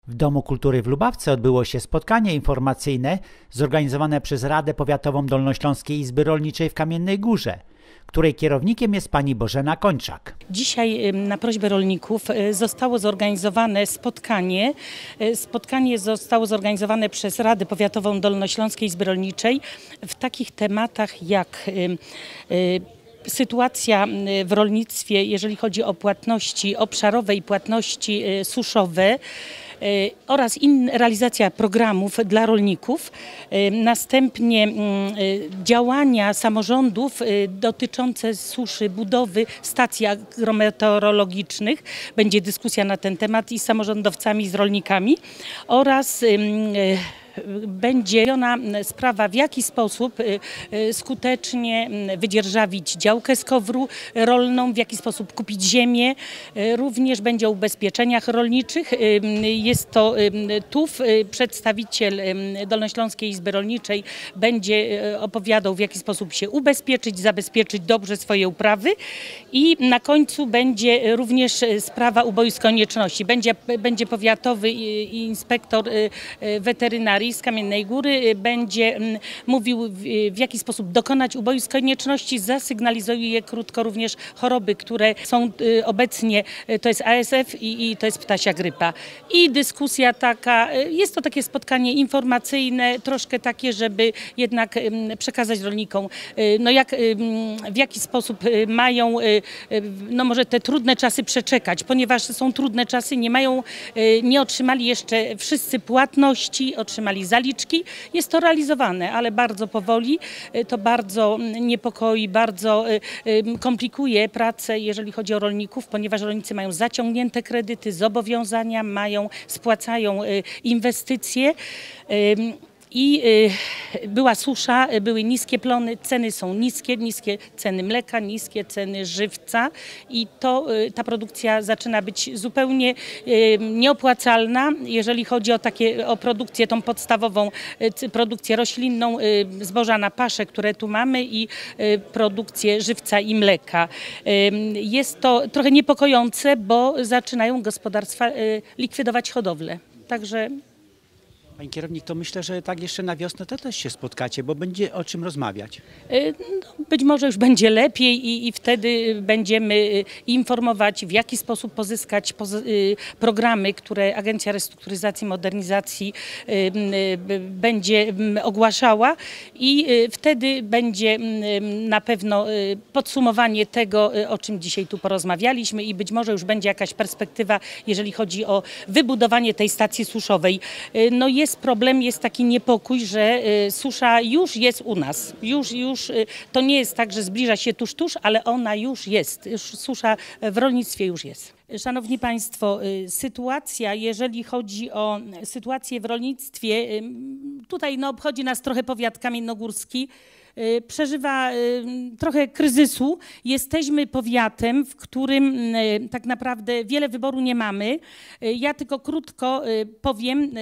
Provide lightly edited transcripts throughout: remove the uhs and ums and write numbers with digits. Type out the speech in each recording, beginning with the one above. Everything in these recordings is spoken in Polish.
W Domu Kultury w Lubawce odbyło się spotkanie informacyjne zorganizowane przez Radę Powiatową Dolnośląskiej Izby Rolniczej w Kamiennej Górze, której kierownikiem jest pani Bożena Kończak. Dzisiaj na prośbę rolników zostało zorganizowane spotkanie. Spotkanie zostało zorganizowane przez Radę Powiatową Dolnośląskiej Izby Rolniczej w takich tematach jak sytuacja w rolnictwie, jeżeli chodzi o płatności obszarowe i płatności suszowe, oraz realizacja programów dla rolników. Następnie działania samorządów dotyczące suszy, budowy stacji agrometeorologicznych. Będzie dyskusja na ten temat i z samorządowcami, i z rolnikami. Oraz będzie sprawa, w jaki sposób skutecznie wydzierżawić działkę z KOWR-u rolną, w jaki sposób kupić ziemię. Również będzie o ubezpieczeniach rolniczych. Jest to TUW, przedstawiciel Dolnośląskiej Izby Rolniczej, będzie opowiadał, w jaki sposób się ubezpieczyć, zabezpieczyć dobrze swoje uprawy. I na końcu będzie również sprawa uboju z konieczności. Będzie powiatowy inspektor weterynarii z Kamiennej Góry, będzie mówił, w jaki sposób dokonać uboju z konieczności, zasygnalizuje krótko również choroby, które są obecnie, to jest ASF i to jest ptasia grypa. I dyskusja taka, jest to takie spotkanie informacyjne, troszkę takie, żeby jednak przekazać rolnikom, no w jaki sposób mają, no może te trudne czasy przeczekać, ponieważ są trudne czasy, nie otrzymali jeszcze wszyscy płatności, otrzymali zaliczki. Jest to realizowane, ale bardzo powoli. To bardzo niepokoi, bardzo komplikuje pracę, jeżeli chodzi o rolników, ponieważ rolnicy mają zaciągnięte kredyty, zobowiązania, spłacają inwestycje. I była susza, były niskie plony, ceny są niskie ceny mleka, niskie ceny żywca i ta produkcja zaczyna być zupełnie nieopłacalna, jeżeli chodzi o produkcję tą podstawową, produkcję roślinną, zboża na paszę, które tu mamy i produkcję żywca i mleka. Jest to trochę niepokojące, bo zaczynają gospodarstwa likwidować hodowlę. Także Pani kierownik, to myślę, że tak jeszcze na wiosnę to też się spotkacie, bo będzie o czym rozmawiać. No, być może już będzie lepiej i wtedy będziemy informować, w jaki sposób pozyskać programy, które Agencja Restrukturyzacji i Modernizacji będzie ogłaszała i wtedy będzie na pewno podsumowanie tego, o czym dzisiaj tu porozmawialiśmy i być może już będzie jakaś perspektywa, jeżeli chodzi o wybudowanie tej stacji suszowej. No jest problem, jest taki niepokój, że susza już jest u nas. Już to nie jest tak, że zbliża się tuż, ale ona już jest. Susza w rolnictwie już jest. Szanowni Państwo, sytuacja, jeżeli chodzi o sytuację w rolnictwie, tutaj obchodzi nas trochę powiat kamiennogórski, przeżywa trochę kryzysu. Jesteśmy powiatem, w którym tak naprawdę wiele wyboru nie mamy. Ja tylko krótko powiem,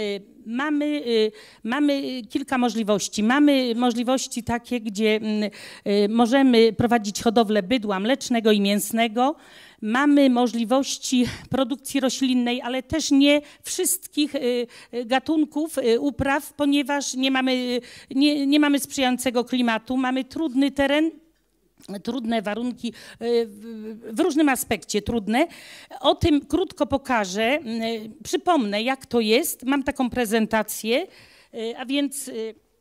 mamy kilka możliwości. Mamy możliwości takie, gdzie możemy prowadzić hodowlę bydła mlecznego i mięsnego. Mamy możliwości produkcji roślinnej, ale też nie wszystkich gatunków upraw, ponieważ nie mamy sprzyjającego klimatu, mamy trudny teren, trudne warunki, w różnym aspekcie trudne. O tym krótko pokażę, przypomnę, jak to jest. Mam taką prezentację, a więc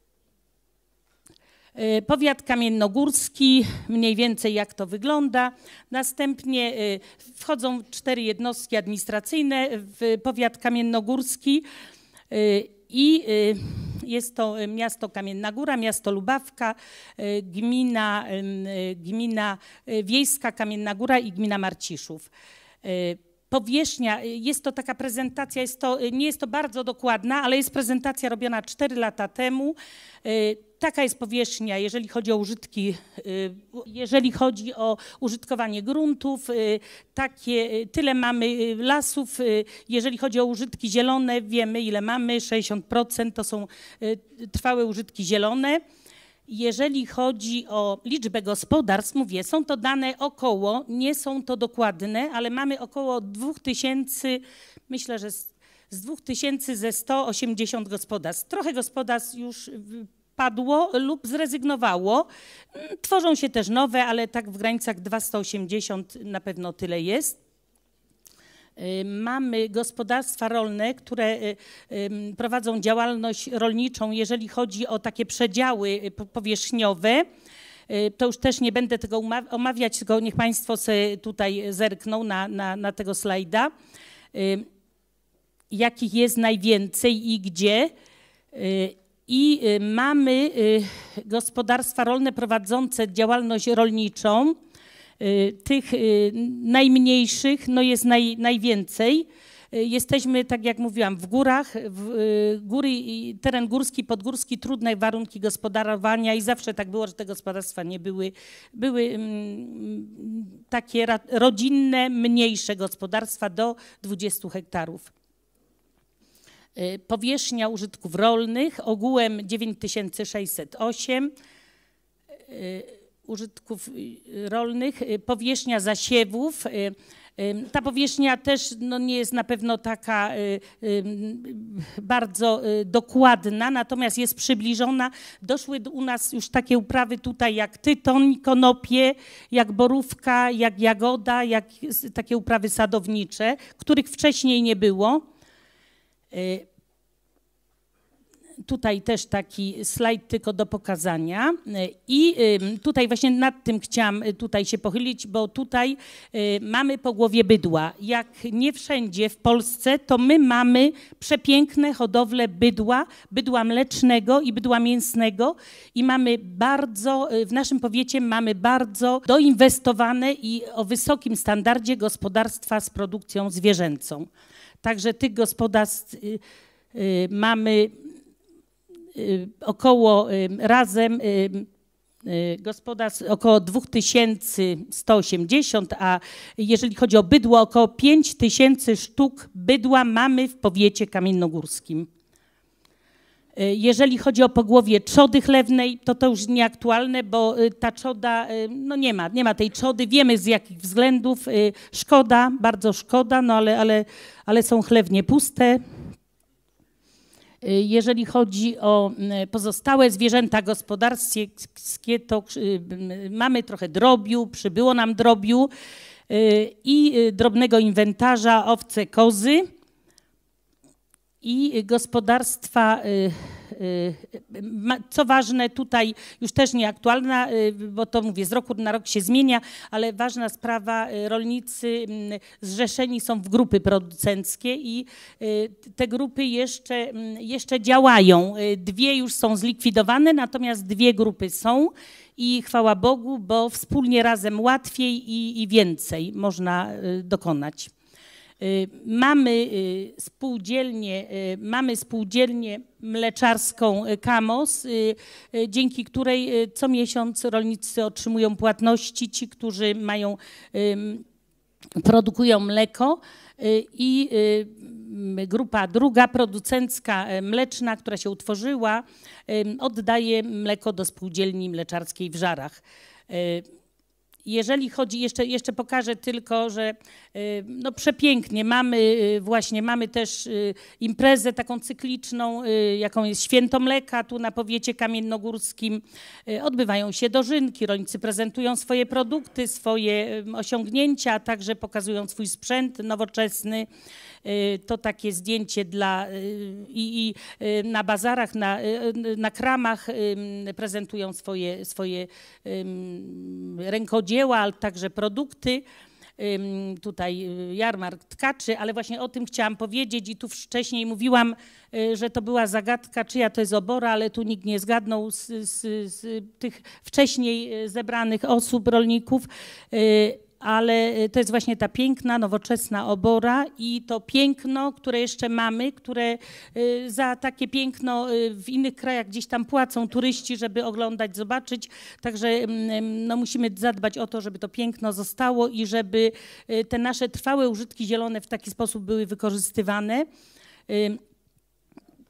powiat kamiennogórski, mniej więcej jak to wygląda. Następnie wchodzą 4 jednostki administracyjne w powiat kamiennogórski i jest to miasto Kamienna Góra, miasto Lubawka, gmina wiejska Kamienna Góra i gmina Marciszów. Powierzchnia, jest to taka prezentacja, nie jest to bardzo dokładna, ale jest prezentacja robiona 4 lata temu. Taka jest powierzchnia, jeżeli chodzi o użytki, jeżeli chodzi o użytkowanie gruntów, tyle mamy lasów. Jeżeli chodzi o użytki zielone, wiemy ile mamy, 60% to są trwałe użytki zielone. Jeżeli chodzi o liczbę gospodarstw, mówię, są to dane około, nie są to dokładne, ale mamy około 2000, myślę, że z 2000 ze 180 gospodarstw. Trochę gospodarstw już padło lub zrezygnowało. Tworzą się też nowe, ale tak w granicach 280 na pewno tyle jest. Mamy gospodarstwa rolne, które prowadzą działalność rolniczą, jeżeli chodzi o takie przedziały powierzchniowe. To już też nie będę tego omawiać, tylko niech Państwo sobie tutaj zerkną na tego slajda. Jakich jest najwięcej i gdzie. I mamy gospodarstwa rolne prowadzące działalność rolniczą. Tych najmniejszych no jest najwięcej. Jesteśmy, tak jak mówiłam, w górach, góry, teren górski, podgórski, trudne warunki gospodarowania i zawsze tak było, że te gospodarstwa nie były takie rodzinne, mniejsze gospodarstwa do 20 hektarów. Powierzchnia użytków rolnych ogółem 9608 użytków rolnych, powierzchnia zasiewów. Ta powierzchnia też no, nie jest na pewno taka bardzo dokładna, natomiast jest przybliżona. Doszły u nas już takie uprawy tutaj jak tytoń, konopie, jak borówka, jak jagoda, jak takie uprawy sadownicze, których wcześniej nie było. Tutaj też taki slajd tylko do pokazania i tutaj właśnie nad tym chciałam tutaj się pochylić, bo tutaj mamy pogłowie bydła. Jak nie wszędzie w Polsce, to my mamy przepiękne hodowle bydła mlecznego i bydła mięsnego i mamy bardzo, w naszym powiecie mamy bardzo doinwestowane i o wysokim standardzie gospodarstwa z produkcją zwierzęcą. Także tych gospodarstw mamy około razem gospodarstw około 2180, a jeżeli chodzi o bydło, około 5000 sztuk bydła mamy w powiecie kamiennogórskim. Jeżeli chodzi o pogłowie trzody chlewnej, to już nieaktualne, bo ta trzoda, no nie ma tej trzody, wiemy z jakich względów, szkoda, bardzo szkoda, no ale są chlewnie puste. Jeżeli chodzi o pozostałe zwierzęta gospodarskie, to mamy trochę drobiu, przybyło nam drobiu i drobnego inwentarza, owce, kozy i gospodarstwa, co ważne tutaj już też nieaktualna, bo to mówię z roku na rok się zmienia, ale ważna sprawa, rolnicy zrzeszeni są w grupy producenckie i te grupy jeszcze działają. 2 już są zlikwidowane, natomiast 2 grupy są i chwała Bogu, bo wspólnie razem łatwiej i więcej można dokonać. Mamy spółdzielnię mleczarską KAMOS, dzięki której co miesiąc rolnicy otrzymują płatności, ci, którzy produkują mleko i grupa druga, producencka mleczna, która się utworzyła, oddaje mleko do spółdzielni mleczarskiej w Żarach. Jeżeli chodzi, jeszcze pokażę tylko, że no przepięknie, mamy też imprezę taką cykliczną, jaką jest Święto Mleka, tu na powiecie kamiennogórskim. Odbywają się dożynki, rolnicy prezentują swoje produkty, swoje osiągnięcia, a także pokazują swój sprzęt nowoczesny. To takie zdjęcie i na bazarach, na kramach prezentują swoje rękodzieła, ale także produkty. Tutaj jarmark tkaczy, ale właśnie o tym chciałam powiedzieć i tu wcześniej mówiłam, że to była zagadka, czyja to jest obora, ale tu nikt nie zgadnął z tych wcześniej zebranych osób, rolników. Ale to jest właśnie ta piękna, nowoczesna obora i to piękno, które jeszcze mamy, które za takie piękno w innych krajach gdzieś tam płacą turyści, żeby oglądać, zobaczyć. Także no, musimy zadbać o to, żeby to piękno zostało i żeby te nasze trwałe użytki zielone w taki sposób były wykorzystywane.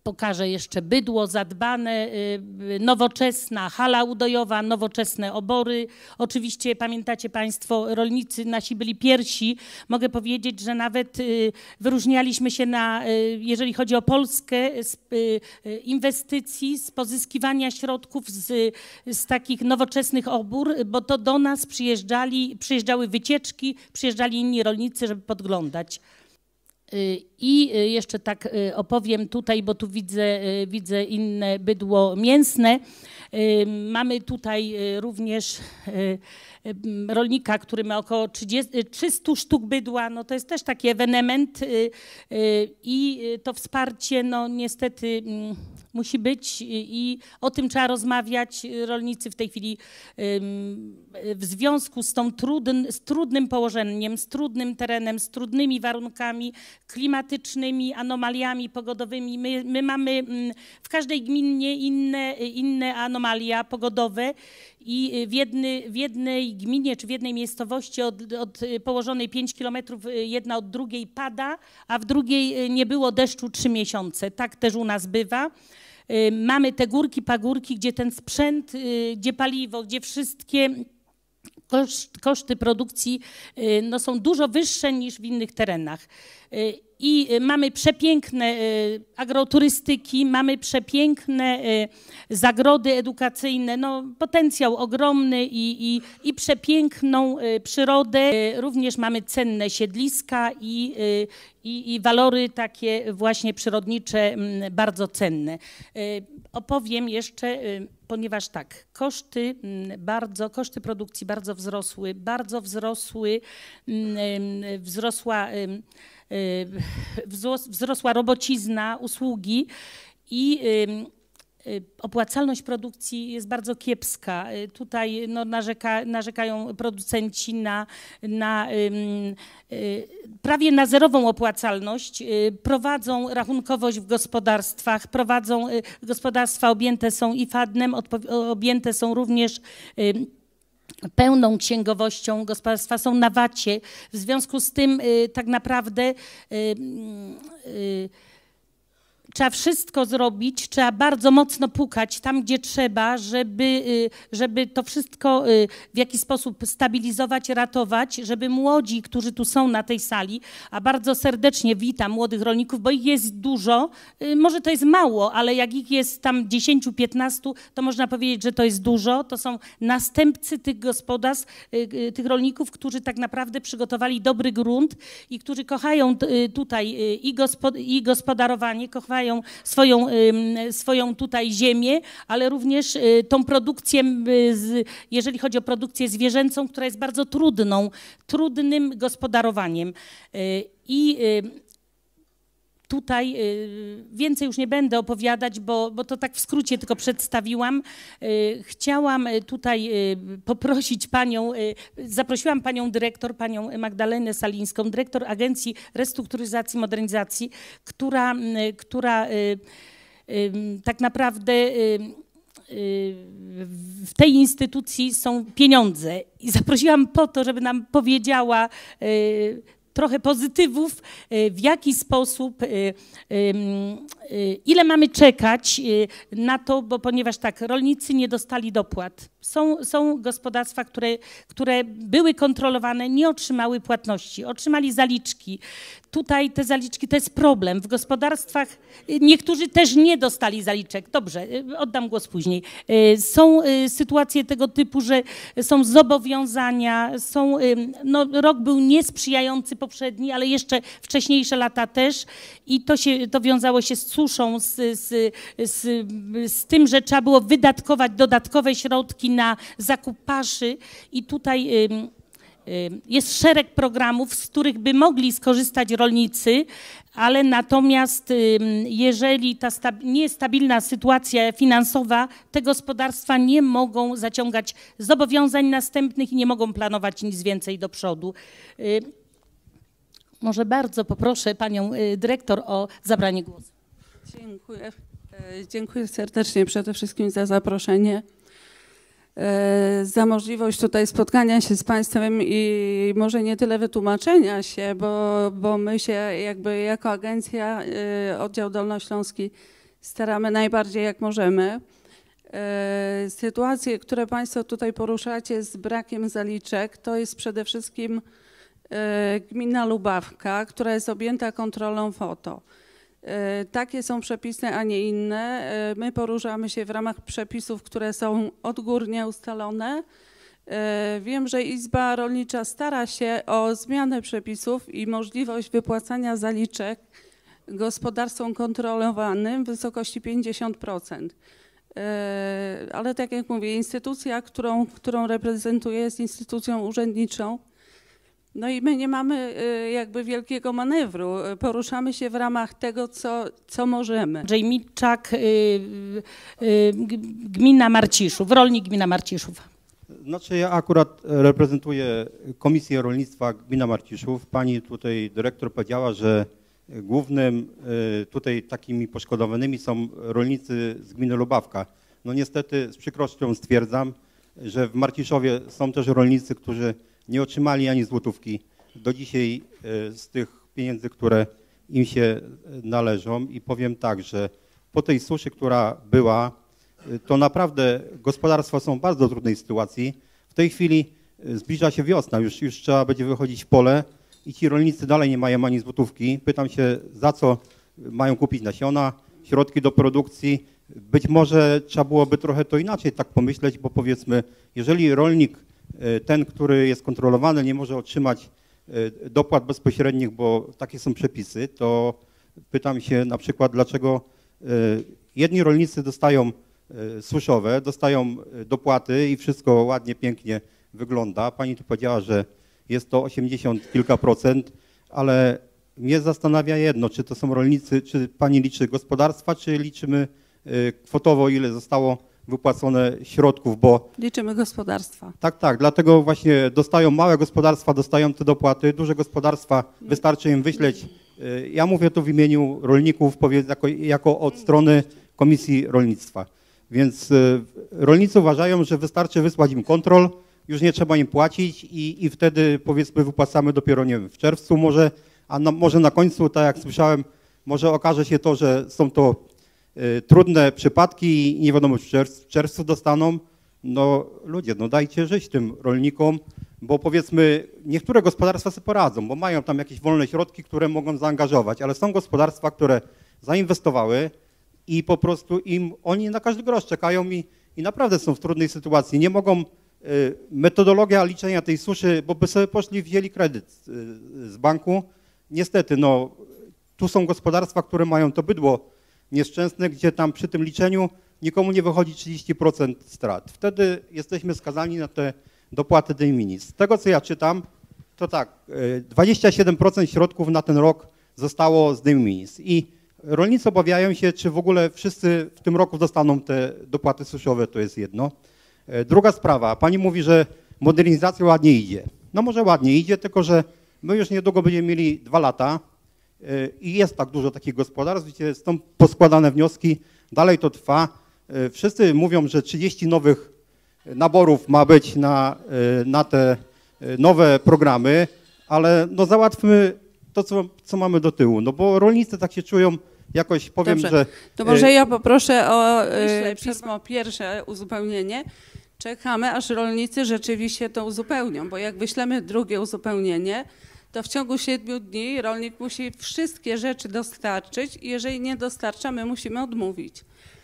Pokażę jeszcze bydło zadbane, nowoczesna hala udojowa, nowoczesne obory. Oczywiście pamiętacie Państwo, rolnicy nasi byli pierwsi. Mogę powiedzieć, że nawet wyróżnialiśmy się jeżeli chodzi o Polskę, z inwestycji, z pozyskiwania środków z takich nowoczesnych obór, bo to do nas przyjeżdżały wycieczki, przyjeżdżali inni rolnicy, żeby podglądać. I jeszcze tak opowiem tutaj, bo tu widzę inne bydło mięsne. Mamy tutaj również rolnika, który ma około 300 sztuk bydła. No to jest też taki ewenement i to wsparcie no niestety musi być i o tym trzeba rozmawiać. Rolnicy w tej chwili w związku z z trudnym położeniem, z trudnym terenem, z trudnymi warunkami klimatycznymi, anomaliami pogodowymi. My mamy w każdej gminie inne anomalia pogodowe i w jednej gminie czy w jednej miejscowości położonej 5 kilometrów jedna od drugiej pada, a w drugiej nie było deszczu 3 miesiące. Tak też u nas bywa. Mamy te górki, pagórki, gdzie ten sprzęt, gdzie paliwo, gdzie wszystkie koszty produkcji no, są dużo wyższe niż w innych terenach. I mamy przepiękne agroturystyki, mamy przepiękne zagrody edukacyjne, no, potencjał ogromny i przepiękną przyrodę. Również mamy cenne siedliska i walory takie właśnie przyrodnicze bardzo cenne. Opowiem jeszcze, ponieważ tak, koszty produkcji bardzo wzrosła robocizna, usługi i opłacalność produkcji jest bardzo kiepska. Tutaj no, narzekają producenci na prawie na zerową opłacalność. Prowadzą rachunkowość w gospodarstwach, gospodarstwa objęte są IFAD-em, objęte są również pełną księgowością, gospodarstwa są na VAT-ie. W związku z tym tak naprawdę trzeba wszystko zrobić, trzeba bardzo mocno pukać tam, gdzie trzeba, żeby to wszystko w jakiś sposób stabilizować, ratować, żeby młodzi, którzy tu są na tej sali, a bardzo serdecznie witam młodych rolników, bo ich jest dużo, może to jest mało, ale jak ich jest tam 10-15, to można powiedzieć, że to jest dużo. To są następcy tych gospodarstw, tych rolników, którzy tak naprawdę przygotowali dobry grunt i którzy kochają tutaj i gospodarowanie, kochają swoją tutaj ziemię, ale również tą produkcję, jeżeli chodzi o produkcję zwierzęcą, która jest bardzo trudnym gospodarowaniem. I tutaj więcej już nie będę opowiadać, bo to tak w skrócie tylko przedstawiłam. Chciałam tutaj poprosić zaprosiłam panią dyrektor, panią Magdalenę Salińską, dyrektor Agencji Restrukturyzacji i Modernizacji, która tak naprawdę w tej instytucji są pieniądze i zaprosiłam po to, żeby nam powiedziała trochę pozytywów, w jaki sposób, ile mamy czekać na to, bo ponieważ tak, rolnicy nie dostali dopłat. Są gospodarstwa, które były kontrolowane, nie otrzymały płatności, otrzymali zaliczki. Tutaj te zaliczki to jest problem. W gospodarstwach niektórzy też nie dostali zaliczek. Dobrze, oddam głos później. Są sytuacje tego typu, że są zobowiązania, no, rok był niesprzyjający poprzedni, ale jeszcze wcześniejsze lata też i to wiązało się z suszą, z tym, że trzeba było wydatkować dodatkowe środki na zakup paszy i tutaj jest szereg programów, z których by mogli skorzystać rolnicy, ale natomiast jeżeli nie jest stabilna sytuacja finansowa, te gospodarstwa nie mogą zaciągać zobowiązań następnych i nie mogą planować nic więcej do przodu. Może bardzo poproszę panią dyrektor o zabranie głosu. Dziękuję. Dziękuję serdecznie przede wszystkim za zaproszenie, za możliwość tutaj spotkania się z Państwem i może nie tyle wytłumaczenia się, bo my się jakby jako agencja, oddział dolnośląski staramy najbardziej jak możemy. Sytuacje, które Państwo tutaj poruszacie z brakiem zaliczek, to jest przede wszystkim gmina Lubawka, która jest objęta kontrolą FOTO. Takie są przepisy, a nie inne. My poruszamy się w ramach przepisów, które są odgórnie ustalone. Wiem, że Izba Rolnicza stara się o zmianę przepisów i możliwość wypłacania zaliczek gospodarstwom kontrolowanym w wysokości 50%. Ale tak jak mówię, instytucja, którą reprezentuję, jest instytucją urzędniczą. No i my nie mamy jakby wielkiego manewru. Poruszamy się w ramach tego, co możemy. Andrzej Mitczak, gmina Marciszów, rolnik gmina Marciszów. Znaczy ja akurat reprezentuję Komisję Rolnictwa gmina Marciszów. Pani tutaj dyrektor powiedziała, że głównym tutaj takimi poszkodowanymi są rolnicy z gminy Lubawka. No niestety z przykrością stwierdzam, że w Marciszowie są też rolnicy, którzy nie otrzymali ani złotówki do dzisiaj z tych pieniędzy, które im się należą. I powiem tak, że po tej suszy, która była, to naprawdę gospodarstwa są w bardzo trudnej sytuacji. W tej chwili zbliża się wiosna, już trzeba będzie wychodzić w pole i ci rolnicy dalej nie mają ani złotówki. Pytam się, za co mają kupić nasiona, środki do produkcji. Być może trzeba byłoby trochę to inaczej tak pomyśleć, bo powiedzmy, jeżeli rolnik, ten, który jest kontrolowany, nie może otrzymać dopłat bezpośrednich, bo takie są przepisy, to pytam się na przykład, dlaczego jedni rolnicy dostają suszowe, dostają dopłaty i wszystko ładnie, pięknie wygląda. Pani tu powiedziała, że jest to 80 kilka procent, ale mnie zastanawia jedno, czy to są rolnicy, czy pani liczy gospodarstwa, czy liczymy kwotowo, ile zostało wypłacone środków, bo... Liczymy gospodarstwa. Tak, dlatego właśnie dostają małe gospodarstwa, dostają te dopłaty, duże gospodarstwa, wystarczy im wyśleć. Ja mówię tu w imieniu rolników, jako od strony Komisji Rolnictwa. Więc rolnicy uważają, że wystarczy wysłać im kontrol, już nie trzeba im płacić i wtedy powiedzmy wypłacamy dopiero, nie wiem, w czerwcu może, może na końcu, tak jak słyszałem, może okaże się to, że są to trudne przypadki i nie wiadomo, czy w czerwcu dostaną. No ludzie, no dajcie żyć tym rolnikom, bo powiedzmy niektóre gospodarstwa sobie poradzą, bo mają tam jakieś wolne środki, które mogą zaangażować, ale są gospodarstwa, które zainwestowały i po prostu oni na każdy grosz czekają i naprawdę są w trudnej sytuacji. Nie mogą, metodologia liczenia tej suszy, bo by sobie poszli, wzięli kredyt z banku. Niestety, no tu są gospodarstwa, które mają to bydło nieszczęsne, gdzie tam przy tym liczeniu nikomu nie wychodzi 30% strat. Wtedy jesteśmy skazani na te dopłaty de minimis. Z tego, co ja czytam, to tak, 27% środków na ten rok zostało z de minimis i rolnicy obawiają się, czy w ogóle wszyscy w tym roku dostaną te dopłaty suszowe, to jest jedno. Druga sprawa, pani mówi, że modernizacja ładnie idzie. No może ładnie idzie, tylko że my już niedługo będziemy mieli 2 lata i jest tak dużo takich gospodarstw, gdzie są poskładane wnioski, dalej to trwa. Wszyscy mówią, że 30 nowych naborów ma być na te nowe programy, ale no załatwmy to, co mamy do tyłu, no bo rolnicy tak się czują, jakoś powiem, dobrze, że... To może ja poproszę o pismo pierwsze uzupełnienie. Czekamy, aż rolnicy rzeczywiście to uzupełnią, bo jak wyślemy drugie uzupełnienie, to w ciągu 7 dni rolnik musi wszystkie rzeczy dostarczyć i jeżeli nie dostarcza, my musimy odmówić.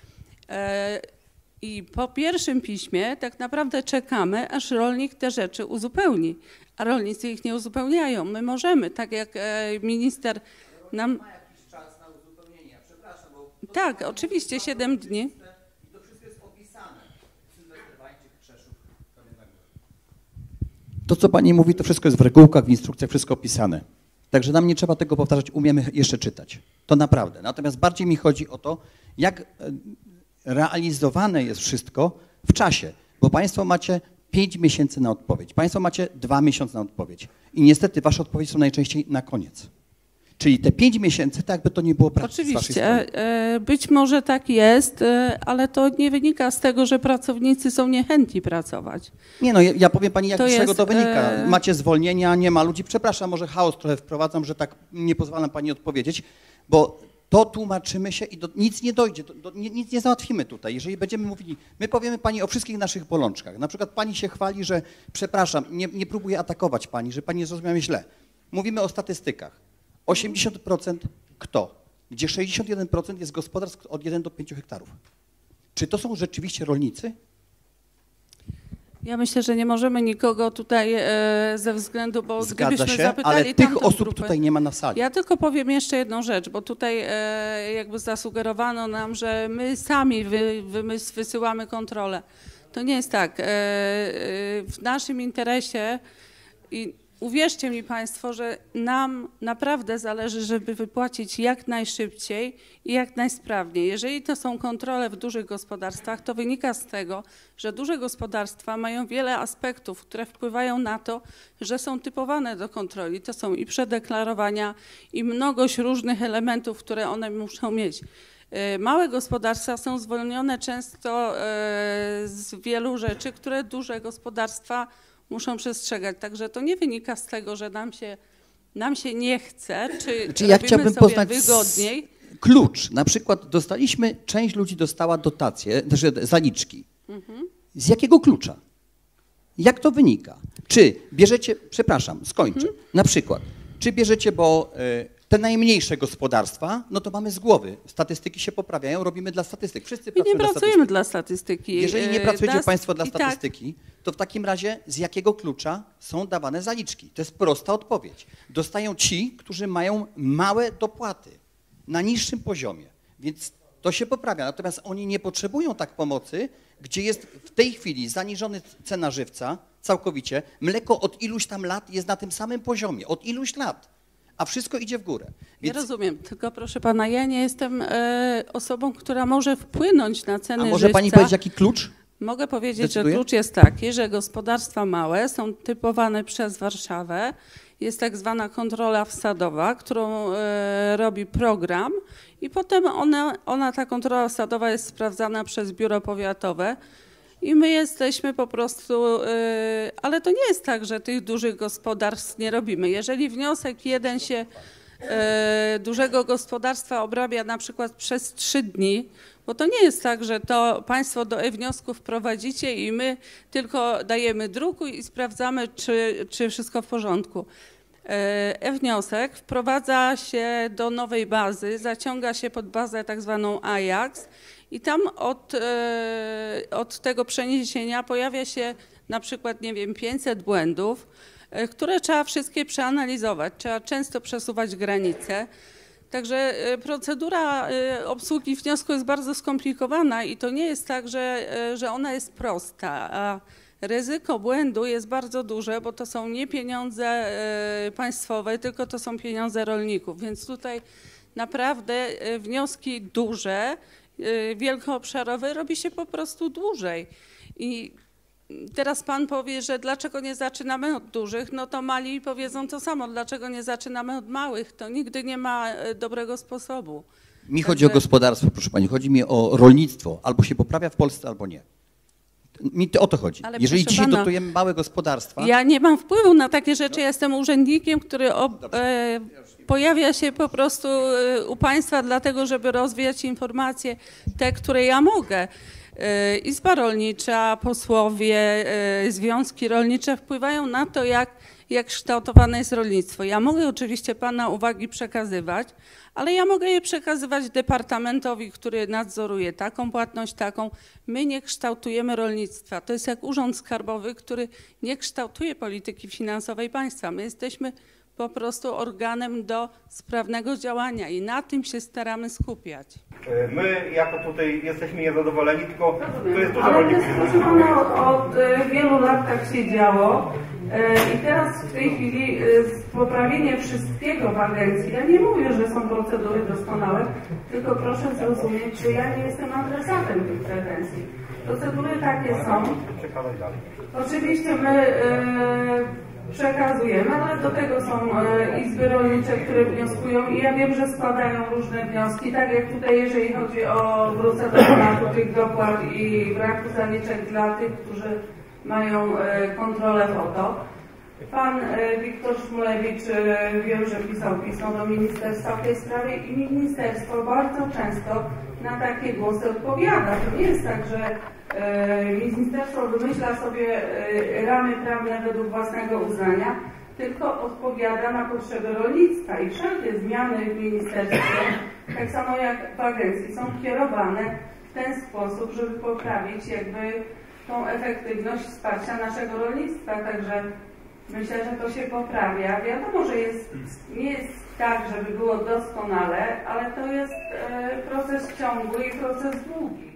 I po pierwszym piśmie tak naprawdę czekamy, aż rolnik te rzeczy uzupełni, a rolnicy ich nie uzupełniają. My możemy, tak jak minister nam... Ma jakiś czas na uzupełnienie, przepraszam, bo... Tak, oczywiście, 7 dni. I to wszystko jest opisane. Sylwester Wańczyk, Krzeszów, Kamienna Góra. To, co pani mówi, to wszystko jest w regułkach, w instrukcjach, wszystko opisane. Także nam nie trzeba tego powtarzać, umiemy jeszcze czytać. To naprawdę. Natomiast bardziej mi chodzi o to, jak realizowane jest wszystko w czasie, bo państwo macie 5 miesięcy na odpowiedź, państwo macie 2 miesiące na odpowiedź i niestety wasze odpowiedzi są najczęściej na koniec. Czyli te 5 miesięcy, tak by to nie było pracy. Oczywiście, być może tak jest, ale to nie wynika z tego, że pracownicy są niechętni pracować. Nie no, ja powiem pani, jak z czego to wynika. jest, Macie zwolnienia, nie ma ludzi. Przepraszam, może chaos trochę wprowadzam, że tak nie pozwalam pani odpowiedzieć, bo to tłumaczymy się i nic nie dojdzie, nic nie załatwimy tutaj. Jeżeli będziemy mówili, my powiemy pani o wszystkich naszych bolączkach. Na przykład pani się chwali, że przepraszam, nie próbuję atakować pani, że pani zrozumiała mnie źle. Mówimy o statystykach. 80% kto? Gdzie 61% jest gospodarstw od 1 do 5 hektarów. Czy to są rzeczywiście rolnicy? Ja myślę, że nie możemy nikogo tutaj ze względu, bo Zgadza gdybyśmy się, zapytali ale tych tamtą osób grupę, tutaj nie ma na sali. Ja tylko powiem jeszcze jedną rzecz, bo tutaj jakby zasugerowano nam, że my sami wysyłamy kontrolę. To nie jest tak. W naszym interesie i uwierzcie mi Państwo, że nam naprawdę zależy, żeby wypłacić jak najszybciej i jak najsprawniej. Jeżeli to są kontrole w dużych gospodarstwach, to wynika z tego, że duże gospodarstwa mają wiele aspektów, które wpływają na to, że są typowane do kontroli. To są i przedeklarowania, i mnogość różnych elementów, które one muszą mieć. Małe gospodarstwa są zwolnione często z wielu rzeczy, które duże gospodarstwa muszą przestrzegać. Także to nie wynika z tego, że nam się nie chce, czy ja chciałbym sobie poznać wygodniej. Klucz. Na przykład dostaliśmy, część ludzi dostała dotacje, znaczy zaliczki. Z jakiego klucza? Jak to wynika? Czy bierzecie, przepraszam, skończę. Na przykład, czy bierzecie, bo te najmniejsze gospodarstwa, no to mamy z głowy. Statystyki się poprawiają, robimy dla statystyk. Wszyscy pracują nie pracujemy dla statystyki. Jeżeli nie pracujecie Państwo dla statystyki, to w takim razie z jakiego klucza są dawane zaliczki? To jest prosta odpowiedź. Dostają ci, którzy mają małe dopłaty na niższym poziomie, więc to się poprawia. Natomiast oni nie potrzebują tak pomocy, gdzie jest w tej chwili zaniżona cena żywca całkowicie. Mleko od iluś tam lat jest na tym samym poziomie, od iluś lat. A wszystko idzie w górę. Więc... Ja rozumiem, tylko proszę pana, ja nie jestem osobą, która może wpłynąć na ceny żywca. A może pani powiedzieć, jaki klucz? Mogę powiedzieć, Decyduje? że klucz jest taki, że gospodarstwa małe są typowane przez Warszawę. Jest tak zwana kontrola wsadowa, którą robi program i potem ta kontrola wsadowa jest sprawdzana przez biuro powiatowe. I my jesteśmy po prostu, ale to nie jest tak, że tych dużych gospodarstw nie robimy. Jeżeli wniosek jeden się dużego gospodarstwa obrabia na przykład przez 3 dni, bo to nie jest tak, że to Państwo do e-wniosków prowadzicie i my tylko dajemy druku i sprawdzamy, czy wszystko w porządku. E-wniosek wprowadza się do nowej bazy, zaciąga się pod bazę tak zwaną Ajax i tam od tego przeniesienia pojawia się na przykład, nie wiem, 500 błędów, które trzeba wszystkie przeanalizować, trzeba często przesuwać granice. Także procedura obsługi wniosku jest bardzo skomplikowana i to nie jest tak, że ona jest prosta, a ryzyko błędu jest bardzo duże, bo to są nie pieniądze państwowe, tylko to są pieniądze rolników, więc tutaj naprawdę wnioski duże, wielkoobszarowe robi się po prostu dłużej. I teraz pan powie, że dlaczego nie zaczynamy od dużych, no to mali powiedzą to samo, dlaczego nie zaczynamy od małych, to nigdy nie ma dobrego sposobu. Mi chodzi o gospodarstwo, proszę pani, chodzi mi o rolnictwo, albo się poprawia w Polsce, albo nie. Mi o to chodzi. Ale jeżeli dzisiaj pana, dotujemy małe gospodarstwa... Ja nie mam wpływu na takie rzeczy, ja jestem urzędnikiem, który pojawia się po prostu u państwa dlatego, żeby rozwijać informacje, te, które ja mogę. Izba Rolnicza, posłowie, związki rolnicze wpływają na to, jak kształtowane jest rolnictwo. Ja mogę oczywiście pana uwagi przekazywać, ale ja mogę je przekazywać departamentowi, który nadzoruje taką płatność, taką. My nie kształtujemy rolnictwa. To jest jak Urząd Skarbowy, który nie kształtuje polityki finansowej państwa. My jesteśmy po prostu organem do sprawnego działania i na tym się staramy skupiać. My jako tutaj jesteśmy niezadowoleni, tylko to jest dużo ale rolników. proszę pana, od wielu lat tak się działo i teraz w tej chwili poprawienie wszystkiego w agencji, ja nie mówię, że są procedury doskonałe, tylko proszę zrozumieć, że ja nie jestem adresatem tych pretensji. Procedury takie są. Oczywiście my przekazujemy, ale do tego są izby rolnicze, które wnioskują i ja wiem, że składają różne wnioski, tak jak tutaj, jeżeli chodzi o, wrócę do tematu tych dopłat i braku zaliczek dla tych, którzy mają kontrolę foto. Pan Wiktor Szmulewicz wiem, że pisał pismo do ministerstwa w tej sprawie i ministerstwo bardzo często na takie głosy odpowiada. To nie jest tak, że ministerstwo wymyśla sobie ramy prawne według własnego uznania, tylko odpowiada na potrzeby rolnictwa i wszelkie zmiany w ministerstwie, tak samo jak w agencji, są kierowane w ten sposób, żeby poprawić jakby tą efektywność wsparcia naszego rolnictwa. Także myślę, że to się poprawia. Wiadomo, że nie jest tak, żeby było doskonale, ale to jest proces ciągły i proces długi.